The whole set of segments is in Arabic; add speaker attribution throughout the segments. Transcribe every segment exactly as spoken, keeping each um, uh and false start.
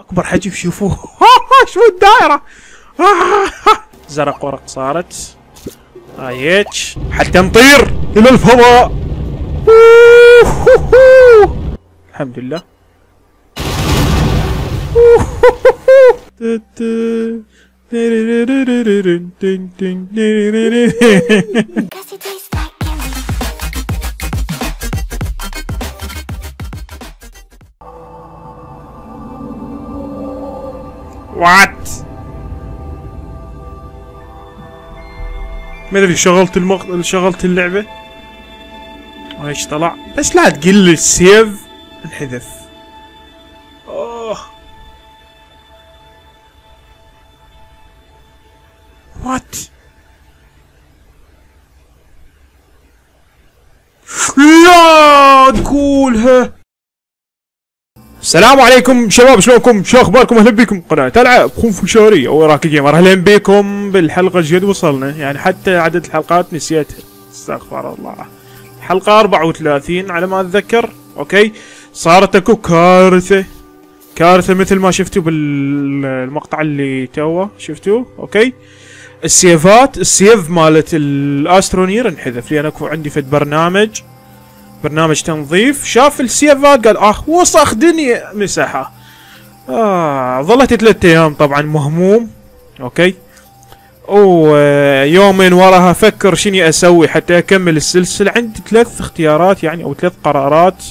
Speaker 1: اكبر حجم شوفوه. شو الدائرة. زرق ورق صارت هايتش حتى نطير الى الفضاء. الحمد لله. وات ما ادري شغلت المق... شغلت اللعبة وايش طلع، بس لا تقل لي السيف انحذف. اوه وات لا تقولها. السلام عليكم شباب، شلونكم؟ شو اخباركم؟ اهلا بكم قناة العاب خنفشارية وراكي جيمر. اهلا بكم بالحلقة الجديدة وصلنا، يعني حتى عدد الحلقات نسيتها، استغفر الله. حلقة أربعة وثلاثين على ما اتذكر. اوكي، صارت اكو كارثة كارثة مثل ما شفتوا بالمقطع اللي توه شفتوه. اوكي، السيفات السيف مالت الاسترونير انحذف، لان اكو عندي فد برنامج برنامج تنظيف شاف السيفات قال اه وسخ دنيا مسحها. آه ظلت ثلاثة ايام طبعا مهموم. اوكي، ويومين وراها افكر شني اسوي حتى اكمل السلسلة. عندي ثلاث اختيارات يعني او ثلاث قرارات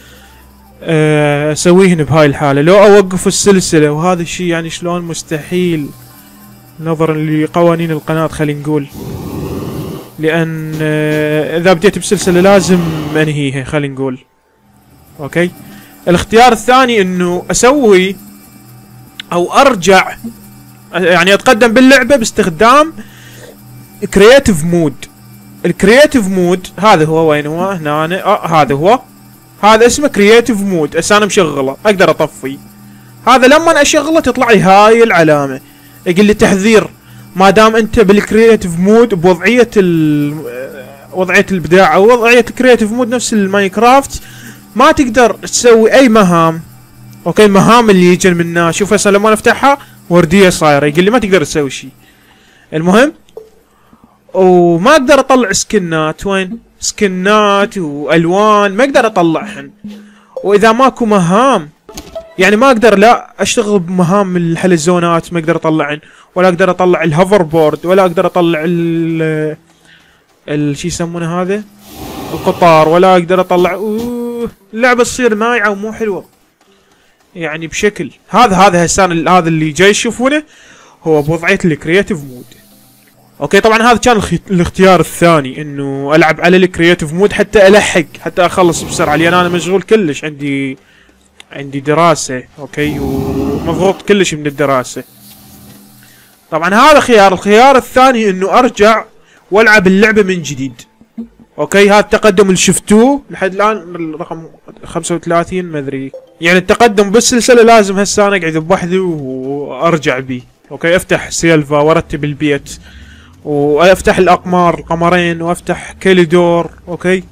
Speaker 1: اسويهن بهاي الحالة. لو اوقف السلسلة، وهذا الشيء يعني شلون مستحيل نظرا لقوانين القناة خلينا نقول، لان اذا بديت بسلسلة لازم انهيها خلينا نقول. اوكي، الاختيار الثاني انه اسوي او ارجع يعني اتقدم باللعبة باستخدام كرياتيف مود. الكرياتيف مود هذا هو، وين هو؟ هنا أنا. آه هذا هو، هذا اسمه كرياتيف مود. هسه انا مشغله اقدر اطفي هذا، لما اشغله تطلع لي هاي العلامة يقول لي تحذير، ما دام انت بالكرياتيف مود بوضعيه ال وضعيه الابداع او وضعيه الكرياتيف مود نفس الماينكرافت، ما تقدر تسوي اي مهام. اوكي، المهام اللي يجن منها، شوف هسه لما نفتحها ورديه صايره يقول لي ما تقدر تسوي شيء. المهم، وما اقدر اطلع سكنات. وين سكنات والوان؟ ما اقدر اطلعهن. واذا ماكو مهام يعني ما اقدر لا اشتغل بمهام الحلزونات، ما اقدر اطلعن، ولا اقدر اطلع الهوفر بورد، ولا اقدر اطلع ال ال شو يسمونه هذا القطار، ولا اقدر اطلع. اوه اللعبه تصير مايعه ومو حلوه يعني بشكل هذا. هذا هسان هذا اللي جاي تشوفونه هو بوضعيه الكرياتيف مود. اوكي، طبعا هذا كان الاختيار الثاني، انه العب على الكرياتيف مود حتى الحق، حتى اخلص بسرعه، لان انا مشغول كلش، عندي عندي دراسة. اوكي، ومضغوط كلش من الدراسة. طبعا هذا خيار. الخيار الثاني انه ارجع والعب اللعبة من جديد. اوكي، هذا التقدم اللي شفتوه لحد الان رقم خمسة وثلاثين ما ادري، يعني التقدم بالسلسلة لازم هسه انا اقعد بوحدي وارجع بيه. اوكي، افتح سيلفا وارتب البيت، وافتح الاقمار القمرين، وافتح كاليدور. اوكي،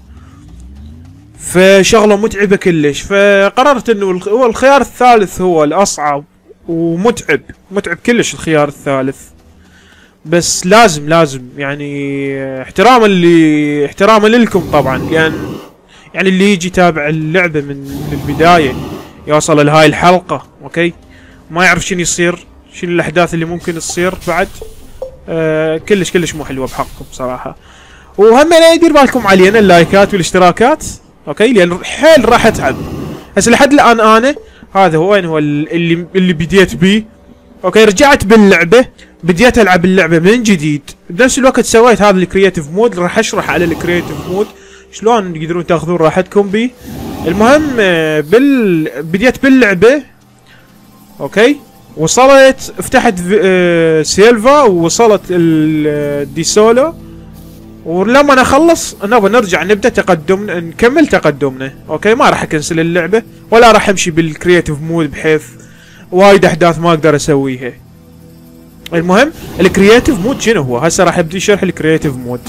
Speaker 1: فشغله متعبة كلش، فقررت انه هو الخيار الثالث هو الاصعب ومتعب متعب كلش الخيار الثالث، بس لازم لازم يعني احتراما ل احتراما لكم طبعا، لان يعني اللي يجي يتابع اللعبة من البداية يوصل لهاي الحلقة اوكي ما يعرف شنو يصير، شنو الاحداث اللي ممكن تصير بعد. آه كلش كلش مو حلوة بحقكم صراحة. وهم انا يدير بالكم علينا اللايكات والاشتراكات. اوكي، لان حيل راح اتعب هسه لحد الان. انا هذا هو وين هو اللي اللي بديت بيه. اوكي، رجعت باللعبه، بديت العب اللعبه من جديد، بنفس الوقت سويت هذا الكرياتيف مود. راح اشرح على الكرياتيف مود شلون تقدرون تاخذون راحتكم بيه. المهم بال بديت باللعبه. اوكي، وصلت فتحت سيلفا ووصلت الديسولو، ولما نخلص نبغى نرجع نبدا تقدم نكمل تقدمنا. اوكي، ما راح اكنسل اللعبه ولا راح امشي بالكرياتيف مود بحيث وايد احداث ما اقدر اسويها. المهم الكرياتيف مود شنو هو؟ هسه راح ابدي شرح الكرياتيف مود.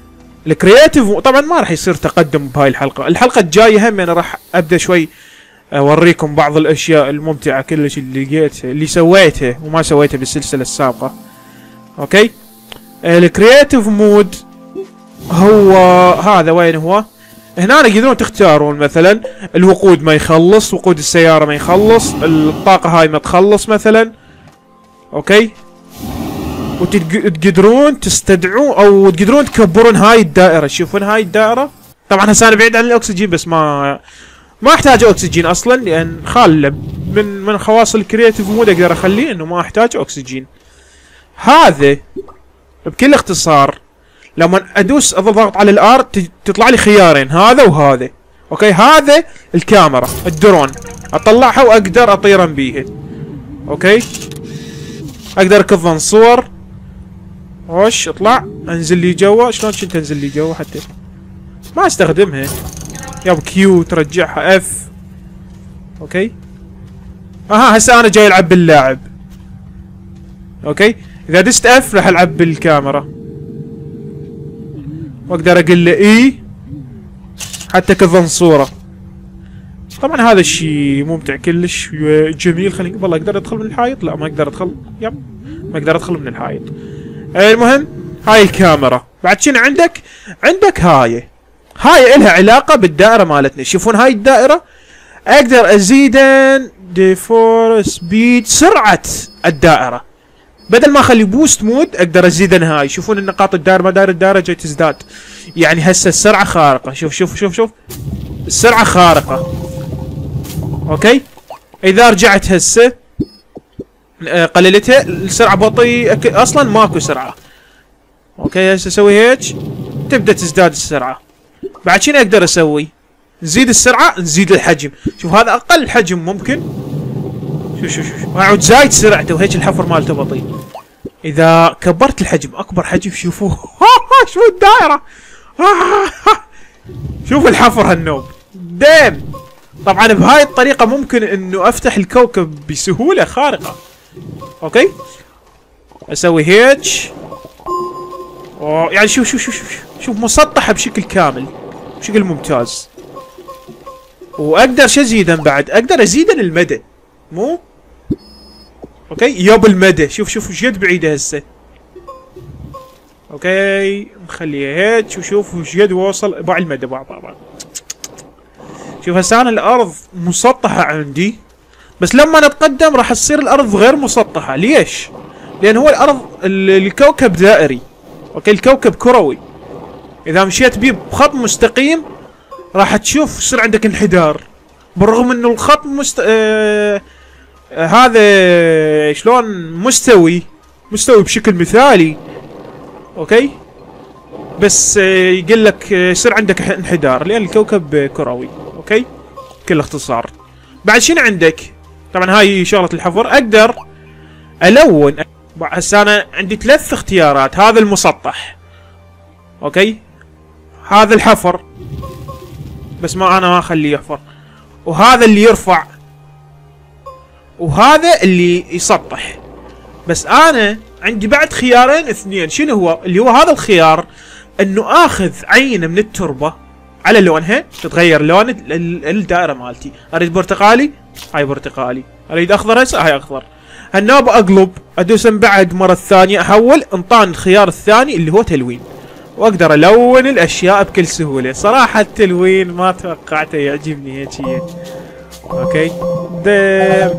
Speaker 1: الكرياتيف طبعا ما راح يصير تقدم بهاي الحلقه، الحلقه الجايه هم انا راح ابدا شوي اوريكم بعض الاشياء الممتعة كلش اللي لقيتها اللي سويتها وما سويتها بالسلسلة السابقة. اوكي الكرياتيف مود هو هذا وين هو؟ هنا تقدرون تختارون مثلا الوقود ما يخلص، وقود السيارة ما يخلص، الطاقة هاي ما تخلص مثلا. اوكي وتقدرون تستدعون او تقدرون تكبرون هاي الدائرة. تشوفون هاي الدائرة؟ طبعا هسه انا بعيد عن الاكسجين بس ما ما احتاج اكسجين اصلا لان خاله من من خواص الكرياتيف مود اقدر اخليه انه ما احتاج اكسجين. هذا بكل اختصار لما ادوس اضغط على الار تطلع لي خيارين هذا وهذا. اوكي هذا الكاميرا الدرون اطلعها واقدر اطيرن بيها. اوكي اقدر اكفن صور. وش اطلع انزل لي جوا. شلون كنت انزل لي جوا حتى ما استخدمها. ياب كيو ترجعها اف. اوكي اها هسه انا جاي العب باللاعب. اوكي اذا دست اف راح العب بالكاميرا واقدر اقول له اي حتى كفن صورة. طبعا هذا الشيء ممتع كلش جميل. خليني والله اقدر ادخل من الحائط. لا ما اقدر ادخل. يب ما اقدر ادخل من الحائط. المهم هاي الكاميرا. بعد شنو عندك؟ عندك هاي هاي الها علاقة بالدائرة مالتنا. شوفون هاي الدائرة اقدر ازيدن ديفور سبيد سرعة الدائرة. بدل ما اخلي بوست مود اقدر ازيدن هاي. شوفون النقاط الدائرة ما داير الدائرة جاي تزداد. يعني هسه السرعة خارقة. شوف شوف شوف شوف السرعة خارقة. اوكي اذا رجعت هسه قللتها السرعة بطيئة اصلا ماكو سرعة. اوكي هسه اسوي هيك تبدا تزداد السرعة. بعد شنو اقدر اسوي؟ نزيد السرعة نزيد الحجم. شوف هذا اقل حجم ممكن. شوف شوف شوف اقعد زايد سرعته وهيك الحفر مالته بطيء. اذا كبرت الحجم اكبر حجم شوفوا شو الدائرة. شوف الحفر هالنوب ديم. طبعا بهاي الطريقة ممكن انه افتح الكوكب بسهولة خارقة. اوكي اسوي هيك يعني شوف شوف شوف شوف شوف مسطحة بشكل كامل بشكل ممتاز. واقدر شو ازيدن بعد؟ اقدر ازيدن المدى مو؟ اوكي ياب المدى. شوف شوف وش قد بعيدة هسه. اوكي نخليها هيك وشوف وش قد وصل باع المدى باع باع باع. شوف هسه انا الارض مسطحة عندي بس لما نتقدم راح تصير الارض غير مسطحة. ليش؟ لان هو الارض الكوكب دائري. اوكي الكوكب كروي. اذا مشيت بيه بخط مستقيم راح تشوف يصير عندك انحدار بالرغم انه الخط مست... آه... آه... هذا شلون مستوي مستوي بشكل مثالي. اوكي بس آه... يقول لك آه... يصير عندك انحدار لان الكوكب كروي. اوكي بكل اختصار. بعد شنو عندك؟ طبعا هاي شغلة الحفر. اقدر الون. هسه انا عندي ثلاث اختيارات. هذا المسطح. اوكي هذا الحفر بس ما انا ما اخليه يحفر. وهذا اللي يرفع. وهذا اللي يسطح. بس انا عندي بعد خيارين اثنين. شنو هو؟ اللي هو هذا الخيار انه اخذ عينة من التربة على لونها تتغير لون الدائرة مالتي. اريد برتقالي هاي برتقالي. اريد اخضر هسه هاي اخضر. هالنوب اقلب ادوس بعد مرة ثانية احول انطاني الخيار الثاني اللي هو تلوين. واقدر الون الاشياء بكل سهولة. صراحة التلوين ما توقعته يعجبني هيك. اوكي دم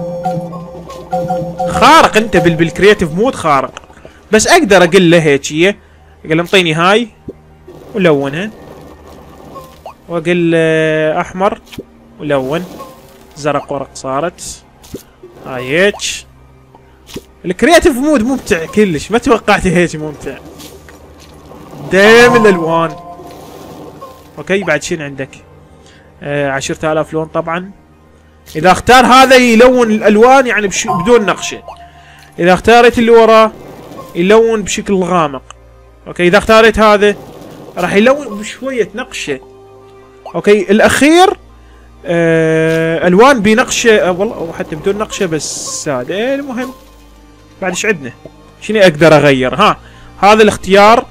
Speaker 1: خارق انت بالكرياتيف مود خارق. بس اقدر اقول له هيك اقول له انطيني هاي ولونها واقول له احمر ولون زرق ورق صارت هاي هيك. الكرياتيف مود ممتع كلش. ما توقعت هيك ممتع. دايم الالوان. اوكي بعد شنو عندك؟ آه عشرة آلاف لون طبعا. اذا اختار هذا يلون الالوان يعني بش... بدون نقشة. اذا اختاريت اللي وراه يلون بشكل غامق. اوكي اذا اختاريت هذا راح يلون بشوية نقشة. اوكي الاخير آه الوان بنقشة آه والله او حتى بدون نقشة بس سادة. المهم بعد ايش عندنا؟ شنو اقدر اغير؟ ها هذا الاختيار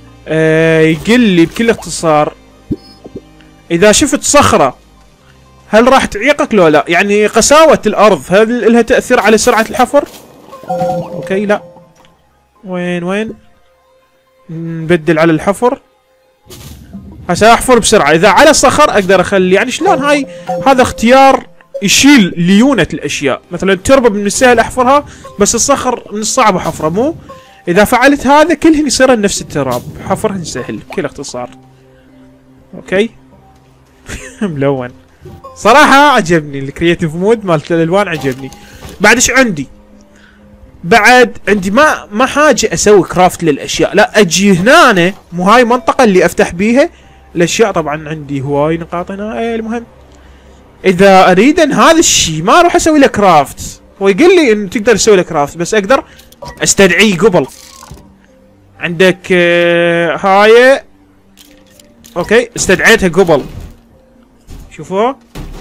Speaker 1: آه يقول لي بكل اختصار اذا شفت صخرة هل راح تعيقك لو لا؟ يعني قساوة الارض هل لها تأثير على سرعة الحفر؟ اوكي لا. وين وين؟ نبدل على الحفر. هسه احفر بسرعة. اذا على صخر اقدر اخلي، يعني شلون هاي؟ هذا اختيار يشيل ليونة الاشياء. مثلا التربة من السهل احفرها، بس الصخر من الصعب حفره. مو اذا فعلت هذا كلهن يصيرن نفس التراب، حفرهن سهل بكل اختصار. اوكي. ملون صراحة، عجبني الكرياتيف مود مالت الالوان، عجبني. بعد ايش عندي؟ بعد عندي ما ما حاجة اسوي كرافت للاشياء، لا اجي هنا. مو هاي المنطقة اللي افتح بيها الاشياء. طبعا عندي هواي نقاط هنا. ايه المهم، اذا اريد ان هذا الشيء ما اروح اسوي له كرافت. هو يقول لي انه تقدر تسوي له كرافت، بس اقدر استدعيه قبل. عندك آه هاي. اوكي استدعيتها قبل. شوفوا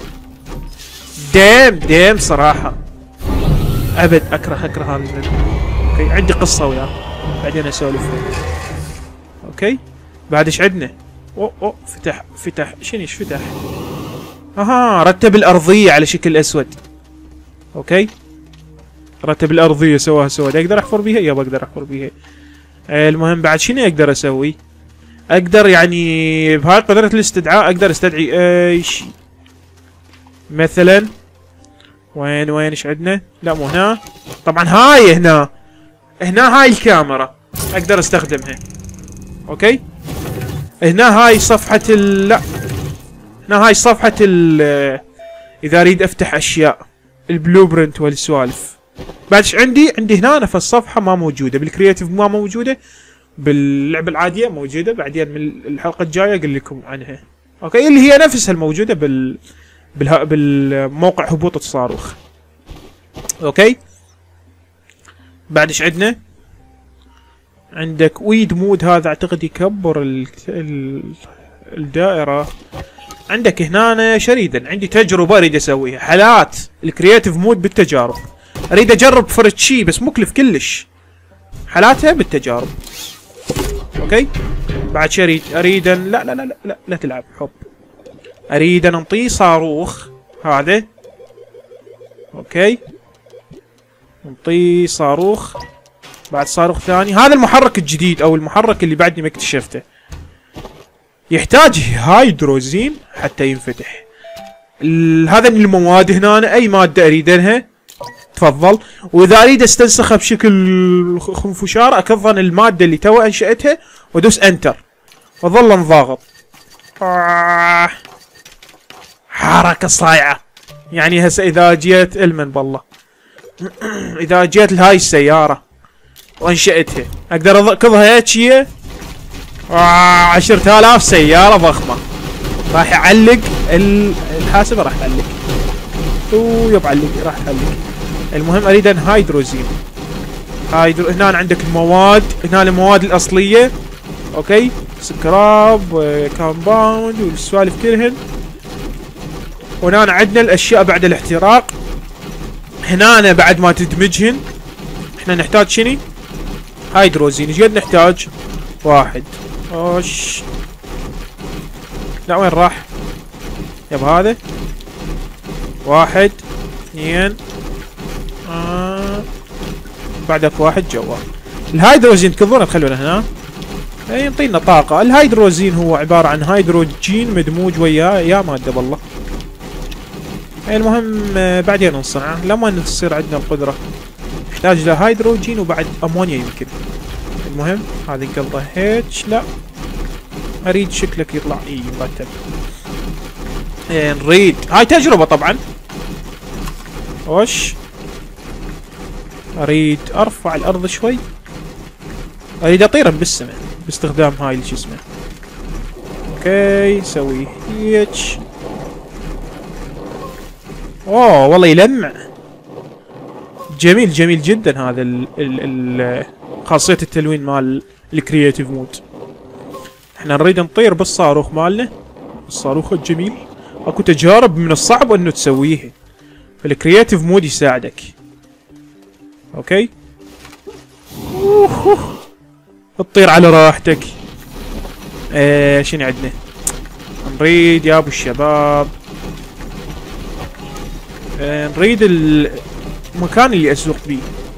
Speaker 1: ديم ديم صراحة. ابد اكره اكره هذا الفيلم. اوكي عندي قصة وياه بعدين اسولف فيه. اوكي بعد ايش عندنا؟ اوه اوه فتح فتح شنو ايش فتح؟ اها رتب الارضية على شكل اسود. اوكي رتب الارضية سواها سود. اقدر احفر بيها؟ يابا اقدر احفر بيها. آه المهم بعد شنو اقدر اسوي؟ اقدر يعني بهاي قدرة الاستدعاء اقدر استدعي اي شيء. مثلا وين وين ايش عندنا؟ لا مو هنا. طبعا هاي هنا. هنا هاي الكاميرا اقدر استخدمها. اوكي هنا هاي صفحة ال لا هنا هاي صفحة ال اذا اريد افتح اشياء، البلو برنت والسوالف. بعد ايش عندي؟ عندي هنا نفس الصفحة ما موجودة بالكرياتيف، ما موجودة باللعبة العادية، موجودة بعدين من الحلقة الجاية اقول لكم عنها. اوكي اللي هي نفسها الموجودة بال بالها... بالموقع هبوط الصاروخ. اوكي بعد ايش عندنا؟ عندك ويد مود، هذا اعتقد يكبر ال... ال... الدائرة. عندك هنا شريدا عندي تجربة اريد اسويها، حالات الكرياتيف مود بالتجارب. اريد اجرب فرد شي بس مكلف كلش، حالاتها بالتجارب. اوكي بعد شي اريد اريد لا لا لا لا لا, لا تلعب حب. اريد ان انطيه صاروخ هذا. اوكي نعطيه صاروخ. بعد صاروخ ثاني. هذا المحرك الجديد او المحرك اللي بعدني ما اكتشفته، يحتاج هايدروزين حتى ينفتح. هذا من المواد هنا، اي مادة اريدها تفضل. واذا اريد استنسخها بشكل خنفشار اكظن المادة اللي تو انشأتها وادوس انتر واظل انضاغط. آه. حركة صايعة. يعني هسه اذا جيت المن بالله اذا جيت لهاي السيارة وانشأتها اقدر اكظها هيك. آه عشرة آلاف سيارة ضخمة راح يعلق الحاسبة، راح تعلق. اوه يب علق راح تعلق. المهم اريد ان هايدروزين. هايدرو هنا عندك المواد، هنا المواد الاصلية. اوكي سكراب كامباوند والسوالف كلهن. وهنا عندنا الاشياء بعد الاحتراق. هنا بعد ما تدمجهن احنا نحتاج شني؟ هايدروزين. ايش قد نحتاج؟ واحد. اوش لا وين راح؟ يب هذا واحد اثنين آه. بعدك واحد جوا. الهايدروزين تكظونه تخلونه هنا يعطينا طاقة. الهايدروزين هو عبارة عن هيدروجين مدموج وياه يا مادة بالله. المهم بعدين نصنعه لما تصير عندنا القدرة. نحتاج له هيدروجين وبعد امونيا يمكن. المهم هذه نقلبها هيك. لا اريد شكلك يطلع اي مرتب. ايه نريد هاي تجربة طبعا. وش اريد ارفع الارض شوي. اريد اطير بالسماء باستخدام هاي اللي اسمه. اوكي سوي هيك. اوه والله يلمع. جميل جميل جدا هذا ال ال ال خاصية التلوين مال الكرياتيف مود. احنا نريد نطير بالصاروخ مالنا، الصاروخ الجميل. اكو تجارب من الصعب انه تسويها، فالكرياتيف مود يساعدك. اوكي اوه تطير على راحتك. ايه شنو عندنا؟ نريد يا ابو الشباب آه نريد المكان اللي اسوق بيه.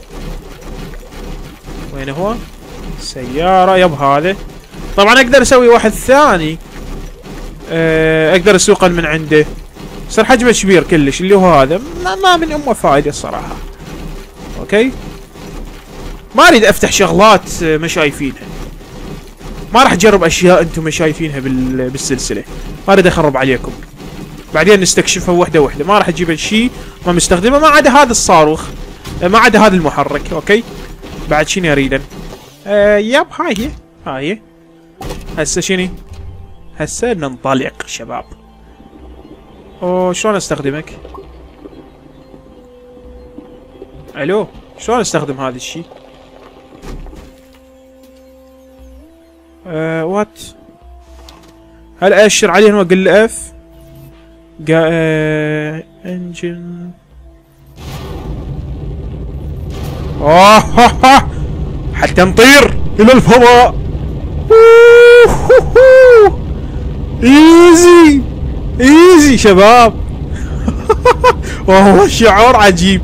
Speaker 1: وين هو؟ سيارة يب هذا. طبعا اقدر اسوي واحد ثاني آه اقدر اسوقه من عنده، صار حجمه كبير كلش اللي هو هذا، ما, ما من امه فايدة الصراحة. اوكي ما اريد افتح شغلات ما شايفينها، ما راح اجرب اشياء انتم ما شايفينها بال... بالسلسلة، ما اريد اخرب عليكم، بعدين نستكشفها وحدة وحدة. ما راح اجيب الشيء ما مستخدمه، ما عدا هذا الصاروخ، ما عدا هذا المحرك. اوكي بعد شنو اريد؟ آه يب هاي هي هاي هي. هسه شنو؟ هسه ننطلق شباب. اوه شلون استخدمك؟ الو شلون استخدم هذا الشيء؟ آه وات؟ هل اشر عليه واقول له اف؟ قا آه انجن. اوه حتى نطير الى الفضاء. ايزي ايزي شباب. والله شعور عجيب.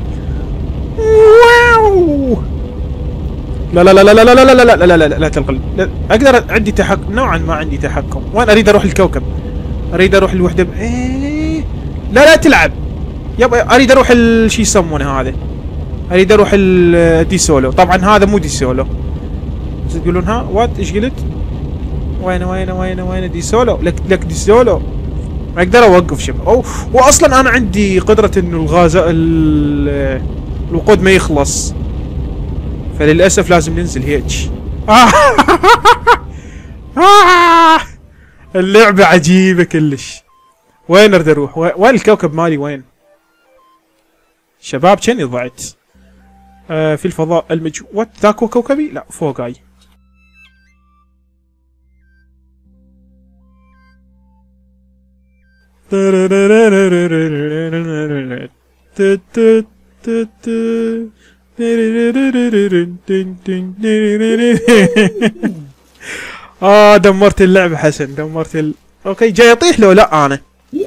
Speaker 1: واو لا لا لا لا لا لا لا لا لا لا لا لا تنقل. اقدر عندي تحكم نوعا ما، عندي تحكم. وين اريد اروح الكوكب؟ اريد اروح الوحده ب... ايه لا لا تلعب يبا. اريد اروح ال شو يسمونه هذا، اريد اروح الدي سولو. طبعا هذا مو دي سولو، تقولون ها وات ايش قلت؟ وين وين وين وين دي سولو؟ لك لك دي سولو اقدر اوقف شباب. او واصلا انا عندي قدره انه الغاز الوقود ما يخلص، فللاسف لازم ننزل هيك. اللعبه عجيبه كلش. وين اريد اروح؟ وين الكوكب مالي؟ وين شباب؟ كني ضعت آه في الفضاء المج وات ذاك هو كوكبي؟ لا فوق هاي. اه دمرت اللعبة حسن، دمرت ال... اوكي جاي اطيح لو لا انا؟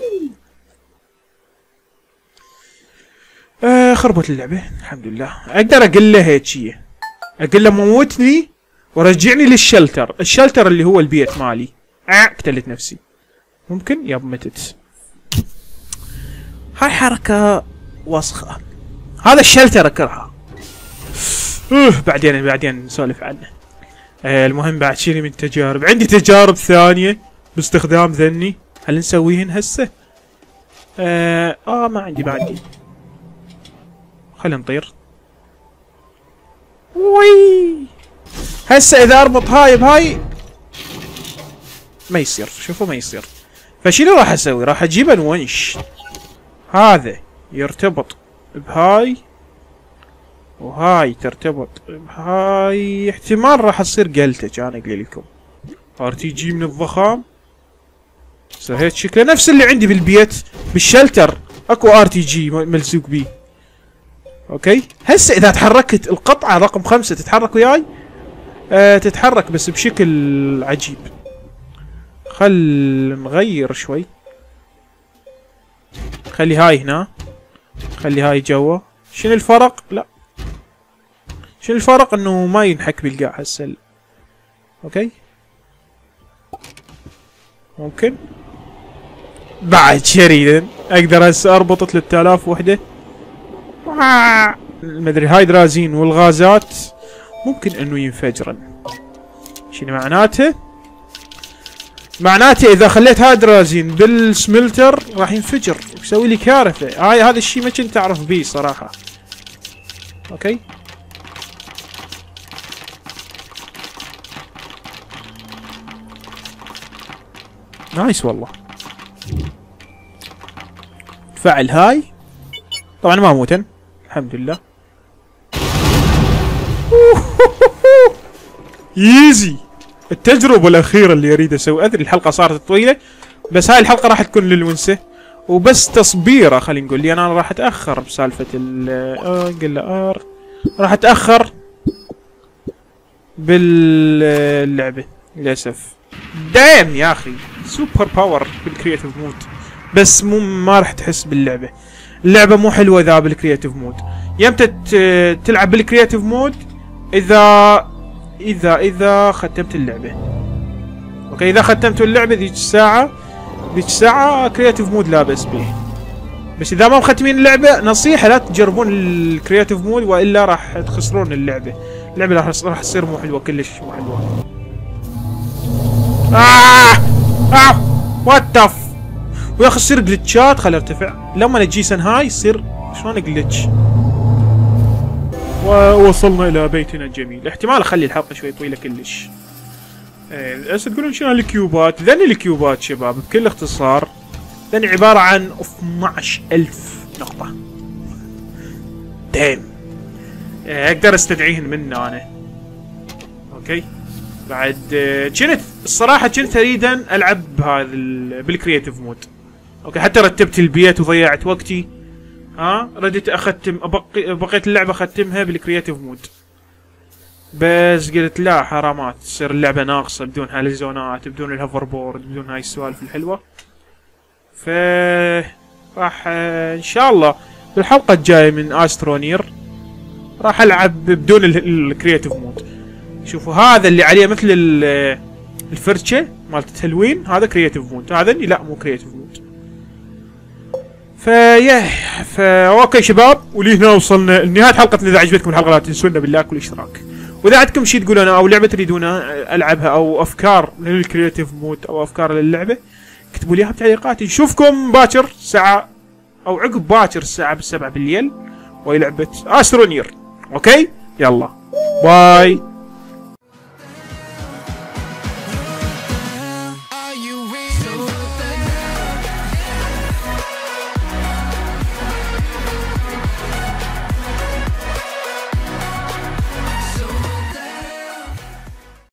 Speaker 1: آه خربت اللعبة الحمد لله. اقدر اقول له هيك شيء، اقول له موتني ورجعني للشلتر، الشلتر اللي هو البيت مالي. اه قتلت نفسي. ممكن ياب متت. هاي حركة وسخة. هذا الشلتر اكرهه. اوه بعدين بعدين نسولف عنه. آه المهم بعد شيني من تجارب، عندي تجارب ثانية باستخدام ذني. هل نسويهن هسه؟ آه, اه ما عندي ما عندي. خلينا نطير. وي هسه اذا اربط هاي بهاي ما يصير، شوفوا ما يصير. فشنو راح اسوي؟ راح اجيب الونش هذا يرتبط بهاي وهاي ترتبط بهاي. احتمال راح تصير قلتج انا اقول لكم. ار تي جي من الضخام يصير هيك شكله نفس اللي عندي بالبيت بالشلتر. اكو ار تي جي ملزوق بيه. اوكي هسه اذا تحركت القطعه رقم خمسة تتحرك وياي. آه تتحرك بس بشكل عجيب. خل نغير شوي، خلي هاي هنا، خلي هاي جوا. شنو الفرق؟ لا شنو الفرق؟ انه ما ينحك بالقاع هسه. اوكي ممكن بعد شريدا اقدر هسه اربط ثلاثة آلاف وحده. مدري هاي درازين والغازات ممكن انه ينفجرن. شنو معناته؟ معناته اذا خليت هاي درازين بالسملتر راح ينفجر ويسوي لي كارثه. هاي هذا الشيء ما كنت اعرف بيه صراحه. اوكي نايس والله. فعل هاي طبعا ما موتن الحمد لله. ييزي التجربة الأخيرة اللي أريد أسوي. أدري الحلقة صارت طويلة بس هاي الحلقة راح تكون للونسة وبس تصبيرة. خلينا نقول لي أنا راح أتأخر بسالفة ال آه نقول له آر راح أتأخر باللعبة للأسف. دايم يا أخي سوبر باور بالكرياتيف مود بس مو ما راح تحس باللعبة. اللعبه مو حلوه اذا بالكرياتيف مود. يمتى تلعب بالكرياتيف مود؟ اذا اذا اذا ختمت اللعبه. اوكي اذا ختمت اللعبه ذيك الساعه ذيك الساعه كرياتيف مود لا بأس به. بس اذا ما مختمين اللعبه نصيحه لا تجربون الكرياتيف مود والا راح تخسرون اللعبه. اللعبه راح راح تصير مو حلوه كلش مو حلوه. آه آه وات اف ويا اخي تصير جلتشات. خل ارتفع لما نجي هاي يصير شلون جلتش. ووصلنا الى بيتنا الجميل. احتمال اخلي الحلقه شوي طويله كلش. ايه هسه تقولون شنو الكيوبات؟ ذني الكيوبات شباب بكل اختصار ذني عباره عن اثنعش ألف نقطه. دايم ايه اقدر استدعيهن منه انا. اوكي بعد كنت الصراحه كنت اريدا العب بهذا بالكرياتيف مود. اوكي حتى رتبت البيت وضيعت وقتي. ها رديت اختم أبقي بقيت اللعبه اختمها بالكرياتيف مود. بس قلت لا حرامات تصير اللعبه ناقصه بدون هالزونات بدون الهوفر بورد بدون هاي السوالف الحلوه. ف راح ان شاء الله بالحلقه الجايه من استرونير راح العب بدون الكرياتيف مود. شوفوا هذا اللي عليه مثل الفرشه مالت التلوين هذا كرياتيف مود. هذا لا مو كرياتيف مود. فيا فا اوكي شباب ولهنا وصلنا لنهايه حلقتنا. اذا عجبتكم الحلقه لا تنسونا باللايك والاشتراك. واذا عندكم شيء تقولون او لعبه تريدون العبها او افكار للكرياتيف مود او افكار للعبه اكتبوا لي اياها بتعليقات. نشوفكم باكر ساعه او عقب باكر الساعه بالسبعة بالليل وهي لعبه استرونير. اوكي يلا باي.